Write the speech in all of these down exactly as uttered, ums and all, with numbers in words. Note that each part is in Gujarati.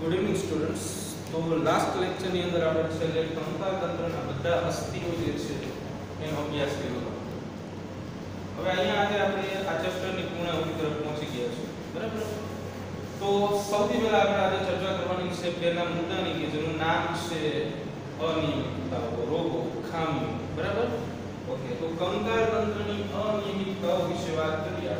Good evening students. તો લાસ્ટ લેક્ચરની અંદર આપણે છેલ્લે કંકાલ તંત્રના બધા અસ્થિઓ જે છે એનો અભ્યાસ કર્યો. હવે અહીંયા આજે આપણે આ ચેપ્ટરની પૂર્ણાહુતિ તરફ પહોંચી ગયા છીએ, બરાબર? તો સૌથી પહેલા આપણે આજે ચર્ચા કરવાની છે પહેલા મુદ્દાની કે જેનું નામ છે અનિયમિતતાઓ, રોગો, ખામીઓ, બરાબર? ઓકે, તો કંકાલ તંત્રની અનિયમિતતાઓ વિશે વાત કરીએ.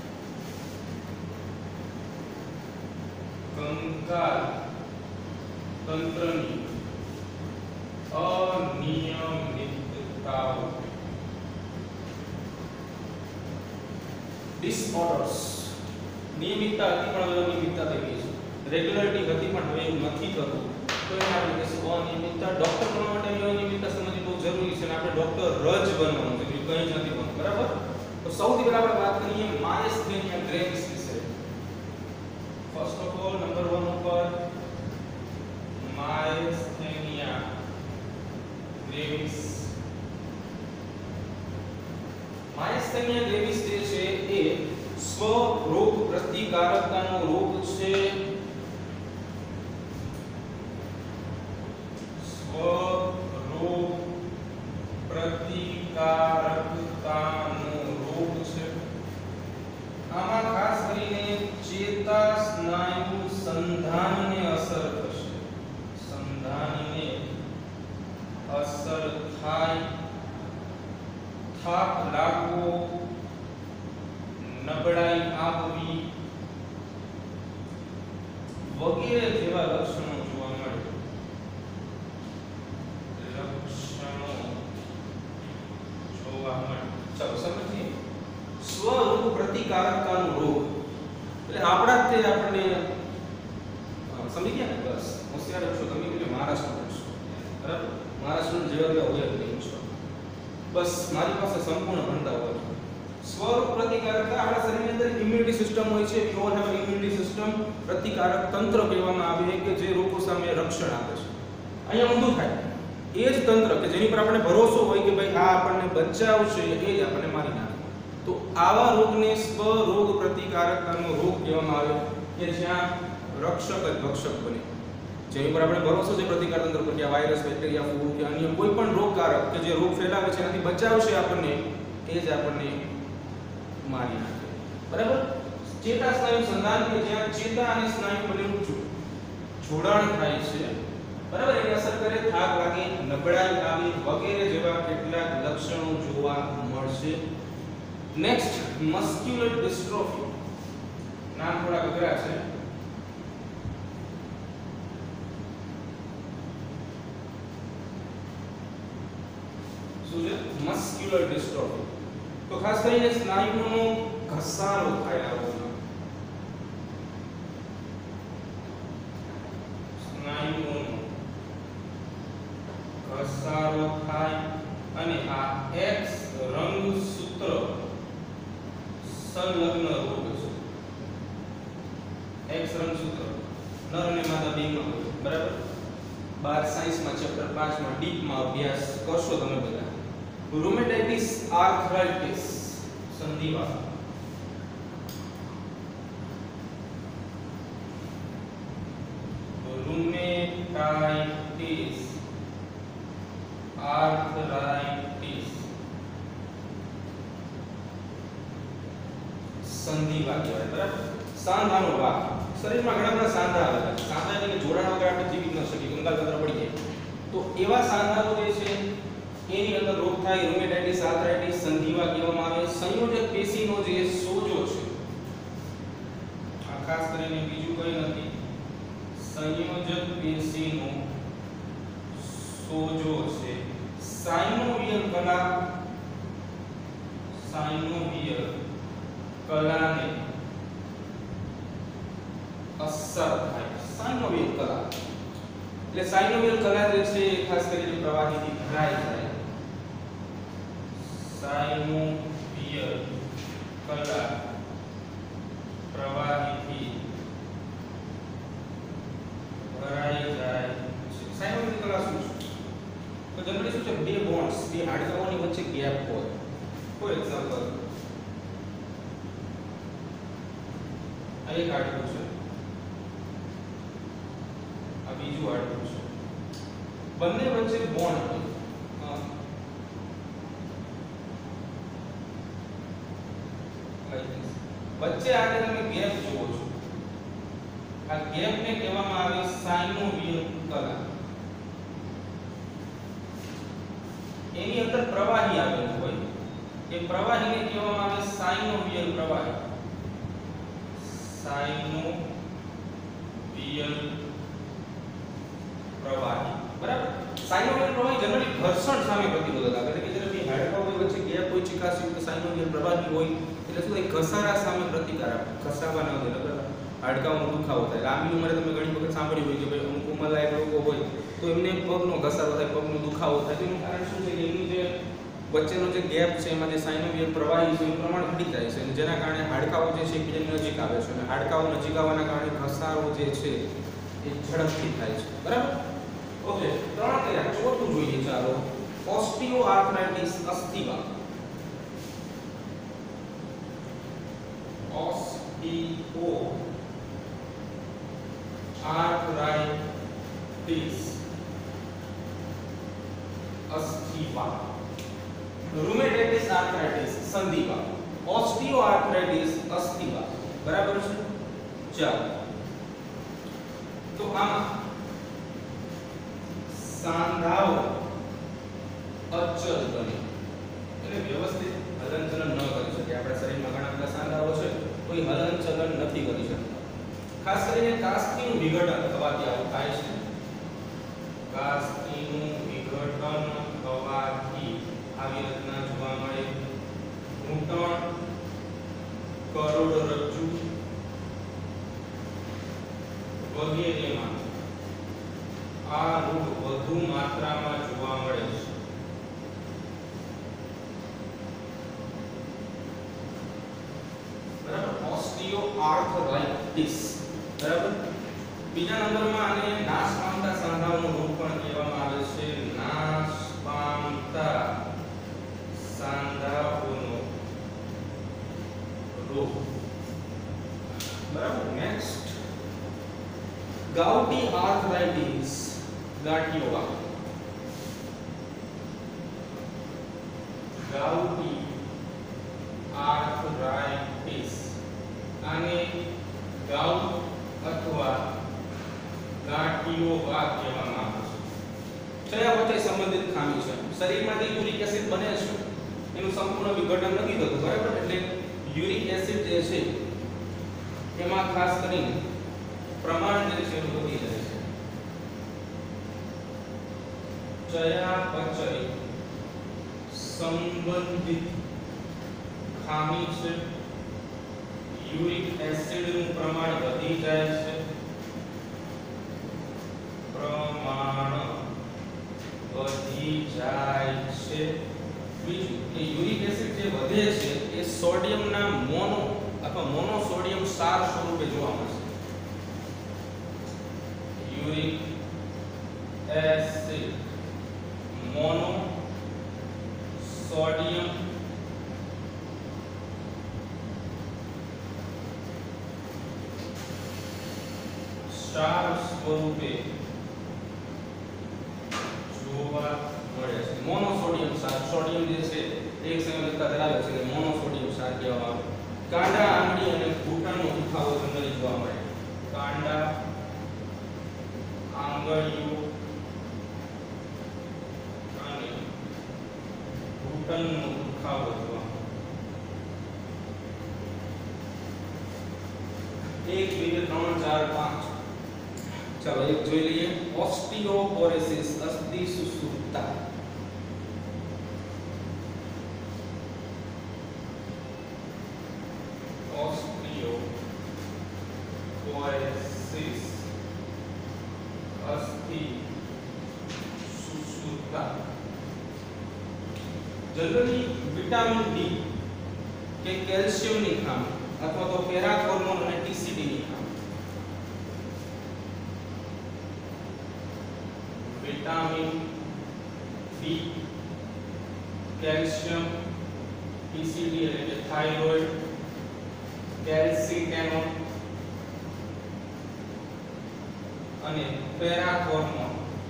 કંકાલ તંત્રની અનિયમિતતાઓ, ડિસઓર્ડર્સ. નિયમિતતા હતી પણ હવે અનિયમિતતા થઈ ગઈ છે. રેગ્યુલરિટી હતી પણ હવે એવું નથી થતું, તો એને આપણે કહીશું અનિયમિતતા. ડોક્ટર બનવા માટે અનિયમિતતા સમજવી બહુ જરૂરી છે અને આપણે ડોક્ટર જ બનવાનું છે, બીજું કંઈ જ નથી બનવું, બરાબર? તો સૌથી પહેલા આપણે વાત કરીએ માયસ્થેનિયા ગ્રેવિસ વિશે. First of all number one ઉપર માયસ્થેનિયા ગ્રેવિસ. માયસ્થેનિયા ગ્રેવિસ જે છે એ સ્વ રોગ પ્રતિકારકતાનો રોગ છે. સ્વ રોગ પ્રતિકારકતાનો રોગ છે. આમાં ખાસ કરીને ચેતા સ્નાયુ સંધાનને અસર થશે. સંધાનને અસર થાય, થાક લાગવો, નબળાઈ આવવી વગેરે જેવા લક્ષણો જોવા મળે. લક્ષણો જોવા મળે. ચાલો સમજીએ. સ્વરોગ પ્રતિકારકતાનો રોગ એટલે આપણા તે આપણને સમજી ગયા ને? બસ હોશિયાર છો તમે, એટલે મહારાષ્ટ્ર છો, બરાબર? મહારાષ્ટ્ર જેવા હોય જ નહીં છો. બસ મારી પાસે સંપૂર્ણ ભણતા હોય. સ્વરોગ પ્રતિકારકતા આપણા શરીરની અંદર ઇમ્યુનિટી સિસ્ટમ હોય છે. We all have immunity system. પ્રતિકારક તંત્ર કહેવામાં આવે કે જે રોગો સામે રક્ષણ આપે છે. અહીંયા ઊંધું થાય. એ જ તંત્ર કે જેની પર આપણે ભરોસો હોય કે ભાઈ આ આપણને બચાવશે, એ જ આપણને મારી નાખે. તો આવા રોગને સ્વ રોગ પ્રતિકારકતાનો રોગ કહેવામાં આવે કે જ્યાં રક્ષક જ ભક્ષક બને. જેની પર આપણે ભરોસો છે પ્રતિકાર તંત્ર પર કે આ વાયરસ, બેક્ટેરિયા, ફૂગ કે અન્ય કોઈ પણ રોગકારક કે જે રોગ ફેલાવે છે એનાથી બચાવશે આપણને, એ જ આપણને મારી નાખે, બરાબર? ચેતા સ્નાયુ સંધાન કે જ્યાં ચેતા અને સ્નાયુ બંનેનું જોડાણ થાય છે, બરાબર? એની અસર કરે, થાક લાગે, નબળાઈ આવે વગેરે જેવા કેટલાક લક્ષણો જોવા મળશે. Next, muscular dystrophy. નામ થોડા અઘરા છે. શું છે મસ્ક્યુલર ડિસ્ટ્રોફી? તો ખાસ કરીને સ્નાયુનો ઘસારો થાય. આવો સ્નાયુનો ઘસારો થાય અને આ એક્સ રંગસૂત્ર સંલગ્ન રોગ છે. એક્સ રંગસૂત્ર નર અને માદા બેમાં હોય, બરાબર? બાર સાયન્સમાં ચેપ્ટર પાંચ માં ડીપમાં અભ્યાસ કરશો તમે બધા. રૂમેટાઇટિસ આર્થરાઇટિસ સંધિવા. રૂમેટાઇટિસ આર્થરાઇટિસ સંધિવા કહેવાય, બરાબર? સાંધાનો ભાગ. શરીરમાં ઘણા બધા સાંધા આવે છે. સાંધાને જોડાણ વગર આપણે જીવી ન શકીએ, કંકાલ તંત્ર પડી જાય. તો એવા સાંધાઓ જે છે એની અંદર રોગ થાય. રૂમેટાઇટિસ આર્થરાઇટિસ સંધિવા કહેવામાં આવે. સંયોજક પેશીનો જે સોજો છે, આ ખાસ કરીને બીજું કંઈ નથી, સંયોજક પેશીનો સોજો છે. સાયનોવિયલ કલા, સાયનોવિયલ કલાને અસર થાય. સાયનોવિયલ કલા એટલે સાયનોવિયલ કલા જે છે ખાસ કરીને પ્રવાહીથી ભરાઈ જાય. સાયનોવિયલ કલા પ્રવાહીથી ભરાઈ જાય છે. સાયનોવિયલ કલા શું છે? તો જનરલી શું છે, બે બોન્ડ્સ, બે હાડકાઓની વચ્ચે ગેપ હોય. ફોર એક્ઝામ્પલ આ એક હાડકું છે, બીજું હાડકું છે. બંને વચ્ચે બોન્ડ હોય. વચ્ચે આને તમે ગેપ જુઓ છો. આ ગેપ ને કહેવામાં આવે સાયનોવિયલ કલા. એની અંદર પ્રવાહી આવેલું હોય. એ પ્રવાહીને કહેવામાં આવે સાયનોવિયલ પ્રવાહી. સાયનોવિયલ પ્રવાહી, બરાબર. સાયનોવિયલ પ્રવાહી જનરલી ઘર્ષણ સામે પ્રતિરોધકતા કરે કે જ્યારે બે હાડકાઓ વચ્ચે ગેપ હોય, ચિકાસયુક્ત સાયનોવિયલ પ્રવાહી હોય એટલે શું થાય, ઘસારા સામે પ્રતિકાર આપે. ઘસાવા ન દે, નકર હાડકાઓનો દુખાવો થાય. લાંબી ઉંમરે તમે ઘણી વખત સાંભળ્યું હોય કે ભાઈ અમુક ઉંમરલાયક લોકો હોય તો એમને પગનો ઘસારો થાય, પગનો દુખાવો થાય. તેનું કારણ શું છે કે એની જે વચ્ચેનો જે ગેપ છે એમાં જે સાયનોવિયલ પ્રવાહી છે એનું પ્રમાણ ઘટી જાય છે અને જેના કારણે હાડકાઓ જે છે એકબીજાની નજીક આવે છે અને હાડકાઓ નજીક આવવાના કારણે ઘસારો જે છે એ ઝડપથી થાય છે, બરાબર. ઓકે, ત્રણ તૈયાર. ચોથું જોઈએ ચાલો. ઓસ્ટિયોઆર્થરાઇટિસ, અસ્થિવા. ઓસ્ટિયો આર્થરાઇટિસ, અસ્થિવા. રૂમેટાઇટિસ આર્થરાઇટિસ, સંધિવા. ઓસ્ટિયોઆર્થરાઇટિસ, અસ્થિવા, બરાબર છે. ચાલો, તો આમાં સાંધાઓ અચલ બને એટલે વ્યવસ્થિત હલનચલન ન કરી શકે. આપણા શરીરમાં ઘણા બધા સાંધાઓ છે, કોઈ હલનચલન નથી કરી શકતા. ખાસ કરીને કાસ્કીનું વિઘટન થવાથી આવું થાય છે. કાસ્કીનું વિઘટન થવાથી આવી રચના જોવા મળે. ઘૂંટણ, કરોડરજ્જુ વગેરેમાં આ રોગ વધુ માત્રામાં જોવા મળે છે. બરાબર. ઓસ્ટિયોઆર્થરાઇટિસ, બરાબર. બીજા નંબરમાં આને નાશ પામતા સાંધાઓનો રોગ પણ કહેવામાં આવે છે. નાશ પામતા સાંધાઓનો રોગ, બરાબર. નેક્સ્ટ, ગાઉટી આર્થરાઇટિસ, ગાંઠિયોવા. ગાઉટી આર્થરાઇટિસ આને ગાઉટ અથવા ગાંઠિયોવા કહેવામાં આવે છે. ચયાપચય સંબંધિત ખામી છે. શરીરમાંથી યુરિક એસિડ બને છે, એનું સંપૂર્ણ વિઘટન નથી થતું, બરાબર. એટલે યુરિક એસિડ જે છે એમાં ખાસ કરીને પ્રમાણ જે છે એ વધી જાય છે. ચયાપચય સંબંધિત ખામી છે. યુરિક એસિડ નું પ્રમાણ વધી જાય છે. પ્રમાણ વધી જાય છે. બીજું કે યુરિક એસિડ જે વધે છે એ સોડિયમના મોનો અથવા મોનોસોડિયમ ક્ષાર સ્વરૂપે જોવા મળશે. યુરિક એસિડ મોનો સોડિયમ ક્ષાર સ્વરૂપે જોવા મળે છે. મોનોસોડિયમ ક્ષાર, સોડિયમ જે છે એક સંયોજકતા ધરાવે છે એટલે મોનોસોડિયમ ક્ષાર કહેવામાં આવે. કાંડા, આંગળી અને ઘૂંટણનો દુખાવો જનરલી જોવા મળે. કાંડા, આંગળીઓ અને ઘૂંટણનો દુખાવો જોવા મળે. એક, બે, ત્રણ, ચાર, પાંચ. ચાલો એક જોઈ લઈએ. ઓસ્ટિયોપોરોસિસ, અસ્થિ સુષુપ્તા. ઓસ્ટિયોપોરોસિસ, અસ્થિ સુષુપ્તા. જનરલી વિટામિન ડી કે કેલ્શિયમની ખામી અથવા તો પેરાથોર્મોન અને ટીસીડીની ખામી. વિટામિન ડી, કેલ્શિયમ, ટીસીડી એટલે કે થાઇરોઇડ, કેલ્સીટેનોન અને પેરાકોર્મોન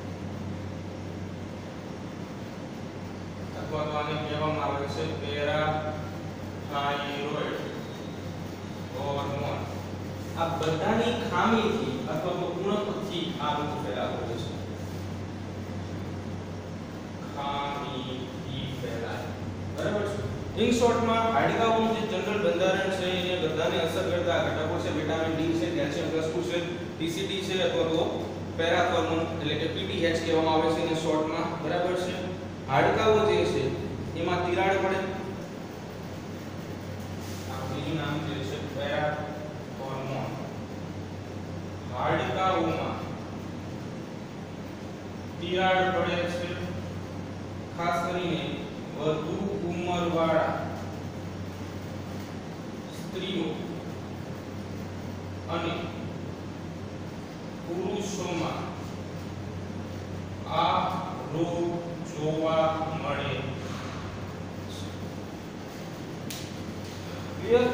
અથવા તો આને કહેવામાં આવે છે પેરાથાઇરોઇડ હોર્મોન. આ બધાની ખામીથી અથવા તો ઉણપથી આ બધું ફેલાતું હોય છે. ખામીથી ફેલાય. બરાબર છે. ઇન શોર્ટમાં હાડકાઓનું જે જનરલ બંધારણ છે એને બધાને અસર કરતા ઘટકો છે વિટામિન ડી છે, કેલ્શિયમ પ્લસ ટુ છે, ટીસીટી છે અથવા તો પેરાથોર્મોન એટલે કે પીટીએચ કહેવામાં આવે છે એને શોર્ટમાં. બરાબર છે. હાડકાઓ જે છે એમાં તિરાડ પડે. આ બીજું નામ જે છે પેરાથોર્મોન. હાડકાઓમાં તિરાડ પડે છે. ખાસ કરીને વધુ ઉંમરવાળા સ્ત્રીઓ અને પુરુષોમાં આ રોગ જોવા મળે છે. ક્લિયર?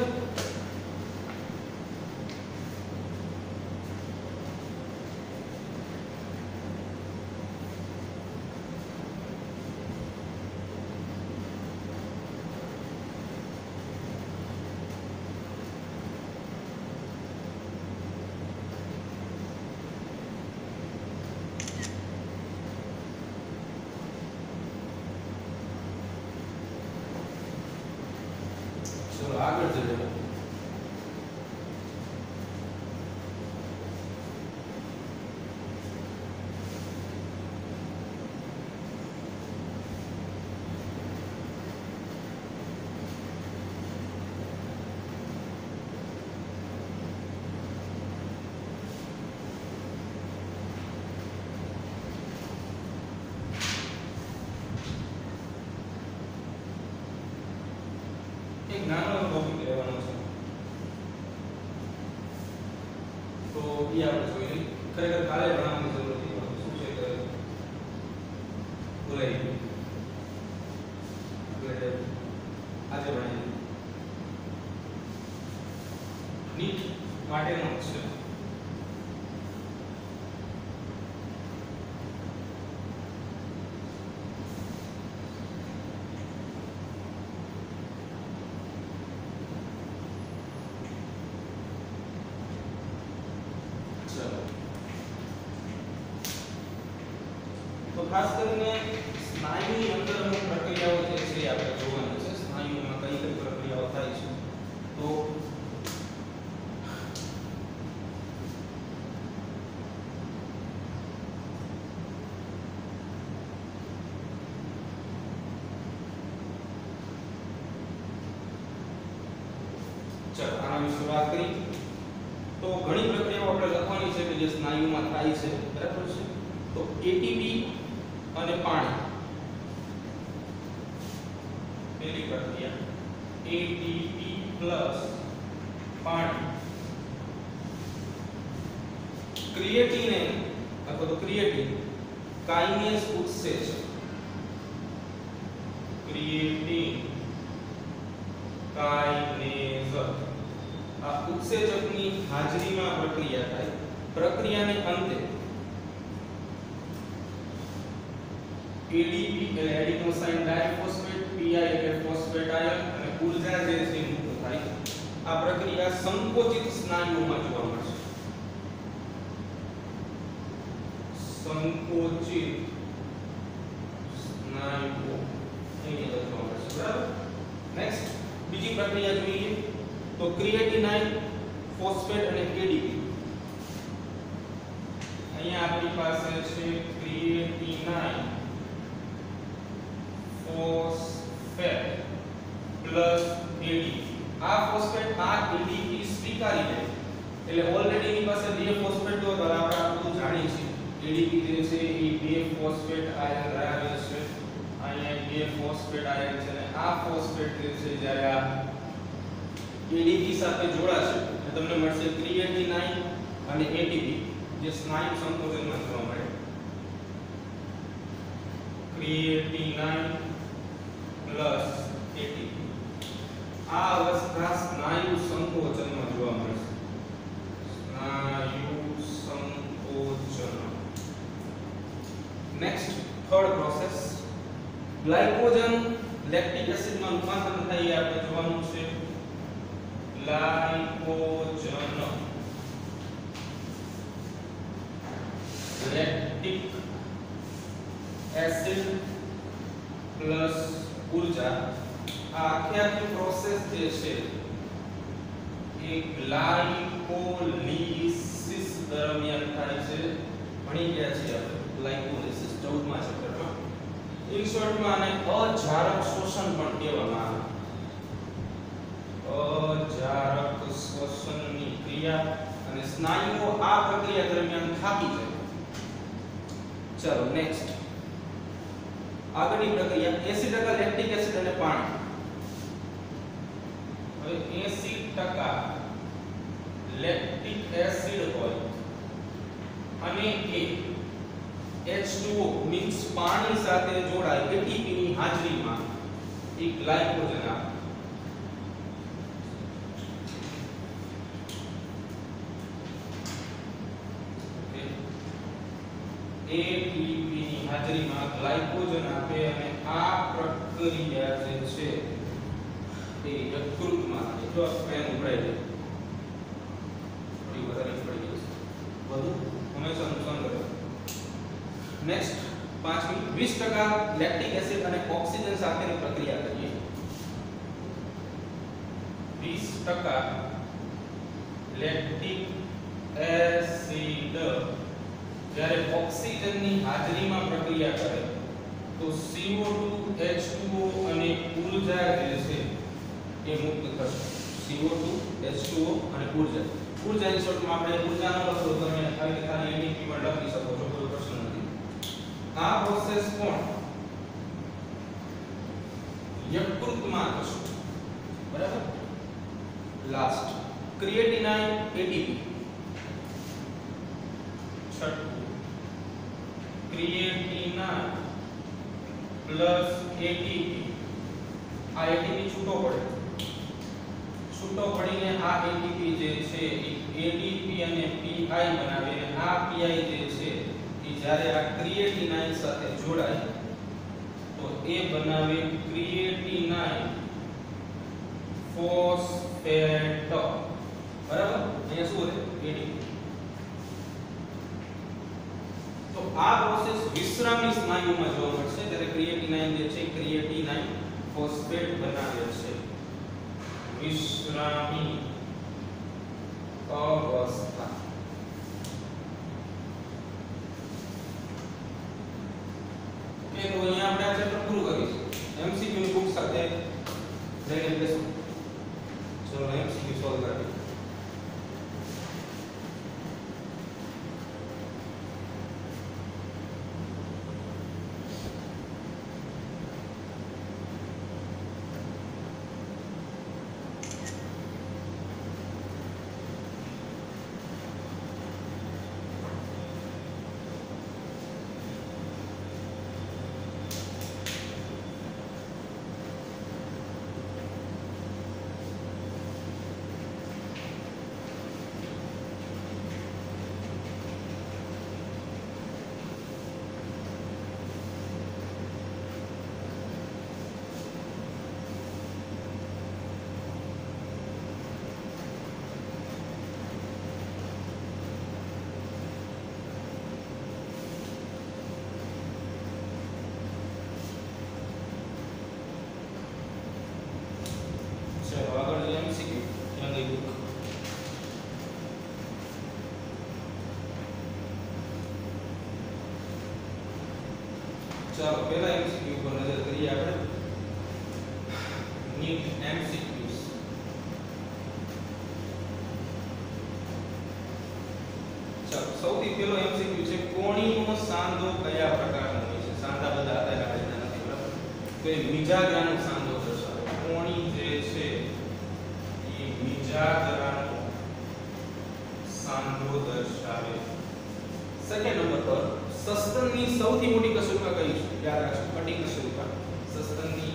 ચલો આગળ જઈએ. એક નાનો ટોપિક લેવાનો છે તો એ આપણે જોઈએ. ખરેખર કાલે ભણવાની જરૂર હતી પણ શું છે કે ભૂલાઈ ગયું એટલે આજે ભણીએ. નીટ માટેનો છે તો ખાસ કરીને સ્નાયુની અંદર અમુક પ્રક્રિયાઓ જે છે આપણે જોવાની છે. સ્નાયુમાં કઈ કઈ પ્રક્રિયાઓ થાય છે તો ચાલો આના વિશે વાત કરી. તો ઘણી પ્રક્રિયાઓ આપણે લખવાની છે કે જે સ્નાયુમાં થાય છે. બરાબર છે. તો એટીપી અને પાણી પહેલી પ્રક્રિયા એટીપી પ્લસ પાણી. ક્રિએટિન અથવા તો ક્રિએટિન કાઇનેસ ઉત્સેચક. ક્રિએટિન કાઇનેસ આ ઉત્સેચકની હાજરીમાં પ્રક્રિયા થાય. પ્રક્રિયાને અંતે એડીપી એટલે એડિનોસાઇન ડાયફોસ્ફેટ, પીઆઈ એટલે ફોસ્ફેટ આયન અને ઊર્જા જે છે મુક્ત થાય. આ પ્રક્રિયા સંકોચિત સ્નાયુઓમાં જોવા મળશે. સંકોચિત સ્નાયુઓ એની અંદર જોવા મળશે. બરાબર. નેક્સ્ટ બીજી પ્રક્રિયા જોઈએ તો ક્રિએટિનાઇન, ફોસ્ફેટ અને એડીપી. અહીંયા આપણી પાસે છે ક્રિએટિનાઇન, ફોસ્ફેટ પ્લસ એડીપી. આ ફોસ્ફેટ આ એડીપી સ્વીકારી લે એટલે ઓલરેડી એની પાસે બે ફોસ્ફેટ તો આપણે આ બધું જાણીએ છીએ. એડીપી જે છે એ બે ફોસ્ફેટ આયન ધરાવે છે. અહીંયા બે ફોસ્ફેટ આયન છે અને આ ફોસ્ફેટ જે છે જ્યારે આ એડીપી સાથે જોડાશે એટલે તમને મળશે ક્રિએટિનાઇન અને એટીપી જે સ્નાયુ સંકોચનમાં જોવા મળે. ક્રિએટિનાઇન પ્લસ એટીપી આ અવસ્થા સ્નાયુ સંકોચનમાં જોવા મળશે. સ્નાયુ સંકોચન third process glycogen lactic acid માં રૂપાંતર થાય એ આપણે જોવાનું છે. ગ્લાયકોજન લેક્ટિક એસિડ પ્લસ ઉર્જા આ આખી આખી પ્રોસેસ જે છે એ ગ્લાયકોલિસિસ દરમિયાન થાય છે. ભણી ગયા છીએ આપણે ગ્લાયકોલિસિસ ચૌદમા ચેપ્ટરમાં. ઇન શોર્ટમાં આને અજારક શોષણ પણ કહેવામાં આવે. અજારક શ્વસનની ક્રિયા અને સ્નાયુઓ આ પ્રક્રિયા દરમિયાન થાકી જાય. ચલો નેક્સ્ટ આગળની પ્રક્રિયા એંસી ટકા લેક્ટિક એસિડ અને પાણી. હવે એંસી ટકા લેક્ટિક એસિડ હોય અને એ એચ ટુ ઓ મીન્સ પાણી સાથે જોડાય એટીપી ની હાજરીમાં એ ગ્લાયકોજન આપે. એટીપી ની હાજરીમાં ગ્લાયકોજન આપે અને આ પ્રક્રિયા જે છે એ યકૃતમાં એટલો પેન ઉભરાય છે. થોડી વધારે પડી ગઈ છે વધુ હંમેશા નુકસાન કરે. નેક્સ્ટ પાંચમી વીસ ટકા લેક્ટિક એસિડ અને ઓક્સિજન સાથેની પ્રક્રિયા કરીએ. વીસ ટકા લેક્ટિક એસિડ જ્યારે ઓક્સિજનની હાજરીમાં પ્રક્રિયા કરે તો C O two H two O અને ઉર્જા જે છે એ મુક્ત થશે. C O two H two O અને ઉર્જા. ઉર્જાની શોર્ટમાં આપણે ઉર્જાનો લખો તો તમે ખાલી ખાલી એટીપી પણ લખી શકો છો, કોઈ પ્રશ્ન નથી. આ પ્રોસેસ કોણ યકૃતમાં થશે. બરાબર. Last creatinine ATP. છઠ્ઠું ક્રિએટિનાઇન પ્લસ એટીપી. આ એટીપી છૂટો પડે. છૂટો પડીને આ એટીપી જે છે એ એડીપી અને પીઆઈ બનાવે અને આ પીઆઈ જે છે એ જ્યારે આ ક્રિએટિનાઇન સાથે જોડાય તો એ બનાવે ક્રિએટિનાઇન ફોસ્ફેટ. બરાબર. અહીંયા શું છે એડીપી. તો આ પ્રોસેસ વિશ્રામી સ્નાયુમાં જોવા મળશે જ્યારે ક્રિએટિનાઇન જે છે ક્રિએટિનાઇન ફોસ્ફેટ બનાવે છે. વિશ્રામી અવસ્થા. ઓકે, તો અહીંયા આપણે આ ચેપ્ટર પૂરું કરીશું. એમસીક્યુ ની બુક સાથે લઈને બેસો. ચલો એમસીક્યુ સોલ્વ કરીએ. ચાલો પહેલા એમસીક્યુ પર નજર કરીએ આપણે. NEET MCQs. ચાલો સૌથી પહેલો એમસીક્યુ છે કોણીનો સાંધો કયા પ્રકારનો હોય છે? સાંધા બધા હતા એટલે નથી બરાબર. તો એ મિજાગરાનો સાંધો દર્શાવે. કોણી જે છે એ મિજાગરાનો સાંધો દર્શાવે. સેકન્ડ નંબર પર સસ્તનની સૌથી મોટી કશુકા કઈ છે? યાદ રાખજો, કટિંગ કશુકા. સસ્તનની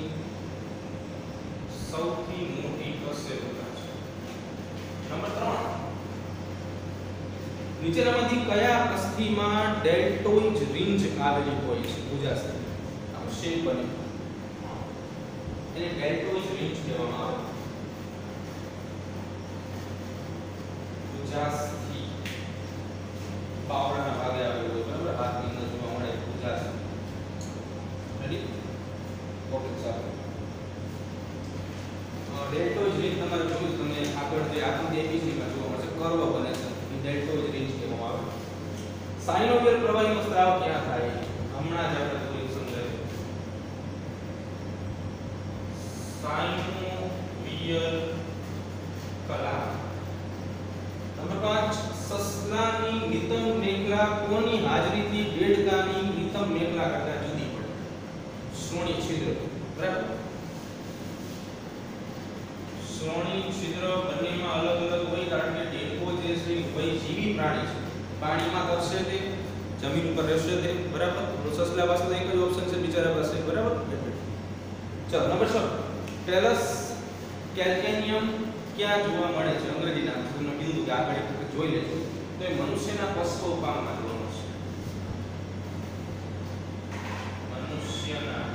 સૌથી મોટી કશુકા છે. નંબર ત્રણ નીચેનામાંથી કયા અસ્થિમાં ડેલ્ટોઇડ રિંજ આવેલી હોય છે ભુજાસ્થિ? આમ શેપ બને એને ડેલ્ટોઇડ રિંજ કહેવામાં આવે. ભુજાસ્થિ બાવળાના ભાગે આવેલું હોય બરાબર, હાથની અંદર જોવા મળે ભુજાસ્થિ. રેડી? ઓકે ચાલો. ડેલ્ટોઇડ રિંજ તમારે જોયું તમને આગળ જે આકૃતિ એબીસીમાં જોવા મળશે, કર્વ બને છે, એ ડેલ્ટોઇડ રિંજ કહેવામાં આવે. સાયનોવિયર પ્રવાહીનો સ્ત્રાવ ક્યાં થાય? હમણાં જ આપણે થોડી સમજાવ્યું. સાયનોવિયર કલા. નંબર પાંચ, સસલાની નિતંબ મેખલા કોની હાજરીથી દેડકાની નિતંબ મેખલા કરતા જુદી પડે? શ્રોણી છિદ્ર. બરાબર, શ્રોણી છિદ્ર બંનેમાં અલગ અલગ હોય કારણ કે દેડકો જે છે એ જીવી પ્રાણી છે, પાણીમાં તરશે તે, જમીન ઉપર રહેશે તે. બરાબર, સસલા પાસે એક જ ઓપ્શન છે બિચારા પાસે. બરાબર, ચલો નંબર છ, ટેલસ કેલ્કેનિયમ ક્યાં જોવા મળે છે? અંગ્રેજીના તમને કીધું કે આગળ એક વખત જોઈ લેજો. તો એ મનુષ્યના પશ્વ ઉપાંગમાં જોવા મળશે. મનુષ્યના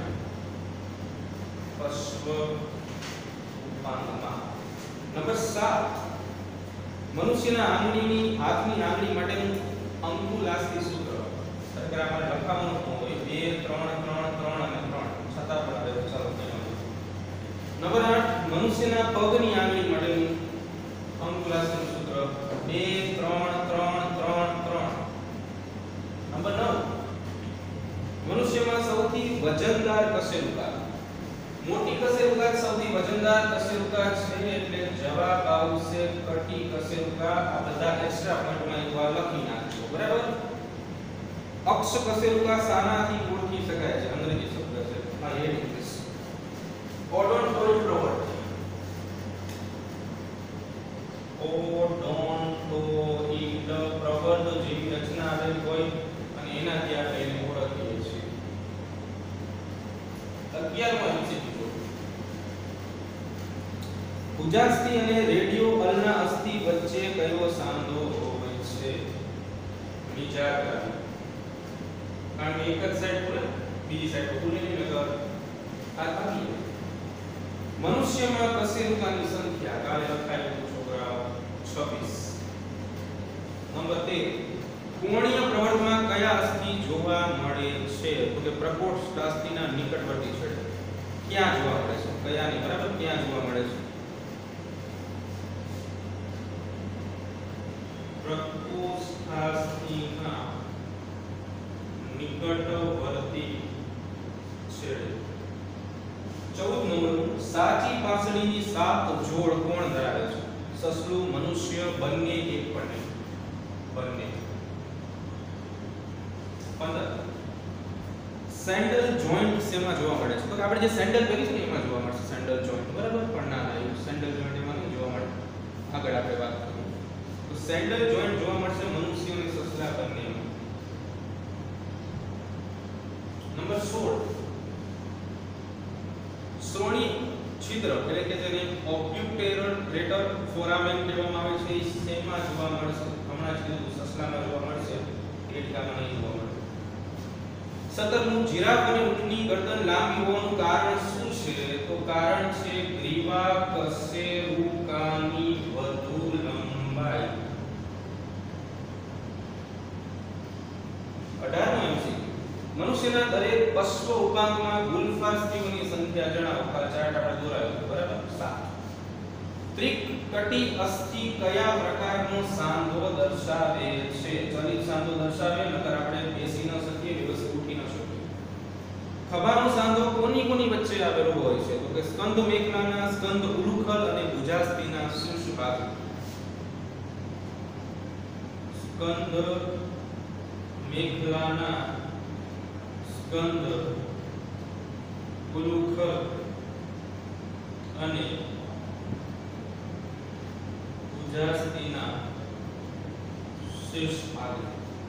પશ્વ ઉપાંગમાં. નંબર સાત, મનુષ્યના આંગળીની હાથની આંગળી માટેનું અંગુલાસ્તી સૂત્ર. સરકાર આપણે લખાવાનું હોય બે ત્રણ ત્રણ ત્રણ અને ત્રણ, છતાં પણ આવે. ચાલો કહેવાનું. નંબર આઠ, મનુષ્યના પગની આંગળી માટેનું અંગુલાસ્તી સૂત્ર બે ત્રણ ત્રણ ત્રણ ત્રણ. નંબર નવ, મનુષ્યમાં સૌથી વજનદાર કશેરુકા. મોટી કશેરુકા સૌથી વજનદાર કશેરુકા છે એટલે જવાબ આવશે કટી કશેરુકા. આ બધા એક્સ્ટ્રા પોઈન્ટમાં એકવાર લખી નાખજો. બરાબર, અક્ષ કશેરુકા શાનાથી ઓળખી શકાય છે? અંગ્રેજી શબ્દ છે આ એ ઇંગ્લિશ. ઓડોન્ટોઇડ ઓડોન્ટોઇડ પ્રબંધ જેવી રચના આવેલી હોય અને એનાથી આપણે એને ઓળખીએ છીએ. અગિયારમો એમસીક્યુ, ભુજાસ્થિ અને રેડિયો અલ્ના અસ્થિ વચ્ચે કયો સાંધો હોય છે? વિચાર કરો. કારણ કે એક જ સાઈડ ખુલે, બીજી સાઈડ ખુલે નહીં, નકર આ ભાગી. મનુષ્યમાં કશેરુકાની સંખ્યા કાલે લખાયેલું છોકરાઓ છવ્વીસ. નંબર તેર, કોણીય પ્રવર્તમાં કયા અસ્થિ જોવા મળે છે? તો કે પ્રકોષ્ઠ અસ્થિના નિકટવર્તી છેડે. ક્યાં જોવા મળે છે? કયાની? બરાબર, ક્યાં જોવા મળે છે? પ્રકોષ્ઠ અસ્થિના નિકટવર્તી છેડે. ચૌદ નંબર, સાચી પાંસળીની સાત જોડ કોણ ધરાવે છે? સસલું, મનુષ્ય, બંને, એક પણ નહીં? બંને. પંદર, સેન્ડલ જોઈન્ટ શેમાં જોવા મળે છે? તો આપણે જે સેન્ડલ પહેરીશું ને એમાં જોવા મળશે સેન્ડલ જોઈન્ટ. બરાબર, પણ ના ના એવું સેન્ડલ જોઈન્ટ એમાં નહીં જોવા મળે. આગળ આપણે વાત કરીએ તો સેન્ડલ જોઈન્ટ જોવા મળશે મનુષ્ય અને સસલા બંનેમાં. નંબર સોળ, શ્રોણી છિદ્ર એટલે કે જેને ઓબ્યુટેરેટર ફોરામેન કહેવામાં આવે છે, એ શેમાં જોવા મળશે? હમણાં જ કીધું સસલામાં જોવા મળશે, દેડકામાં નહીં જોવા મળે. સત્તરમું, જીરાફ અને ઊંટની ગરદન લાંબી હોવાનું કારણ શું છે? તો કારણ છે ગ્રીવા કશેરુકાની વધુ લંબાઈ. અઢારમો એમસીક્યુ, મનુષ્યના દરેક પશ્વ ઉપાંગમાં ગુલ્ફાસ્થિઓની સંખ્યા જણાવો. આ ચાર્ટ આપણે દોરાયો છે. બરાબર, સાત. ત્રિક કટી અસ્થિ કયા પ્રકારનો સાંધો દર્શાવે છે? ચલિત સાંધો દર્શાવે, નકર આપણે બેસી ન શકીએ, વ્યવસ્થિત ઉઠી ન શકીએ. ખભાનો સાંધો કોની કોની વચ્ચે આવેલો હોય છે? તો કે સ્કંદ મેખલાના, સ્કંદ ઉલુખલ અને ભુજાસ્થિના શીર્ષ ભાગે. સ્કંદ મેખલાના, સ્કંદ ઉલુખલ અને ભુજાસ્થિના શીર્ષ ભાગે.